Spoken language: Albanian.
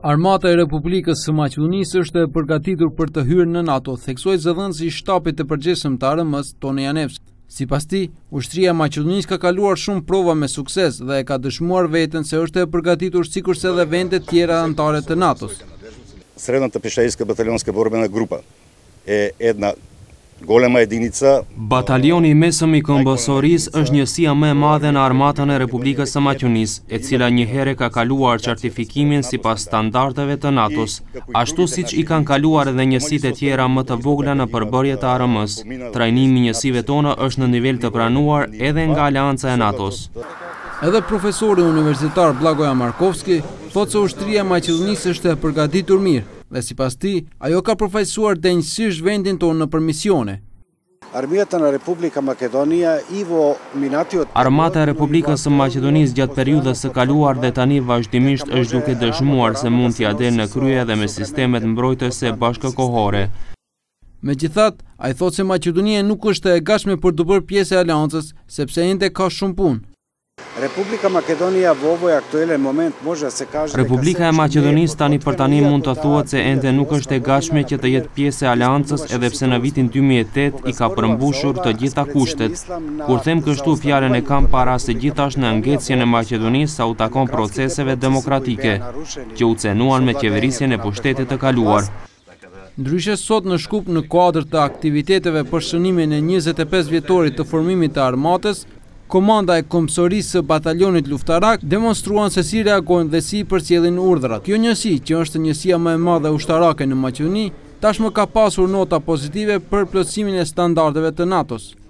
Armata e Republikës së Maqedonisë është e përgatitur për të hyrë në NATO, theksoi zëdhënësi i shtapit të përgjithshëm të ARM-s, Toni Janevski. Sipas tij, ushtria e Maqedonisë ka kaluar shumë prova me sukses dhe e ka dëshmuar veten se është e përgatitur sikurse edhe vendet tjera anëtare të NATO-s. Средната пешаишка батальонска борбена група е една голема единица. Batalioni i mesëm i Kombësorisë është njësia më e madhe në armatën e Republikës së Maqedonisë, e cila një herë ka kaluar certifikimin sipas standardeve të NATO-s, ashtu siç i kanë kaluar edhe njësitë e tjera më të vogla në përbërje të ARM-s. Trajnimi i njësive tona është në nivel të pranuar edhe nga Aleanca e NATO-s. Edhe profesori universitar Blagoja Markovski thotë se ushtria e Maqedonisë është e përgatitur mirë dhe sipas tij, ajo ka përfaqësuar denjësisht vendin tonë në misione. Armata e Republikës së Maqedonisë gjatë periudhës së kaluar dhe tani vazhdimisht është duke dëshmuar se mund t'ia delë në krye dhe me sistemet mbrojtëse bashkëkohore. Megjithatë, ai thotë se Maqedonia nuk është e gatshme për të bërë pjesë e aleancës, sepse ende ka shumë punë. Republika e Maqedonisë tani për tani mund të thuhet se ende nuk është e gatshme që të jetë pjesë e aleancës, edhe pse në vitin 2008 i ka përmbushur të gjitha kushtet. Kur them kështu, fjalën e kam para se gjithashtu në ngecjen e Maqedonisë sa u takon proceseve demokratike, që u cenuan me qeverisjen e pushtetit të kaluar. Ndryshe sot në Shkup në kuadër të aktiviteteve për shënimin e 25 vjetorit të formimit të armatës, Komanda e Kombësorisë së Batalionit Luftarak demonstruan se si reagojnë dhe si përcjellin urdhrat. Kjo njësi, që është njësia më e madhe ushtarake në Maqedoni, tashmë ka pasur nota pozitive për plotësimin e standardeve të NATO-s.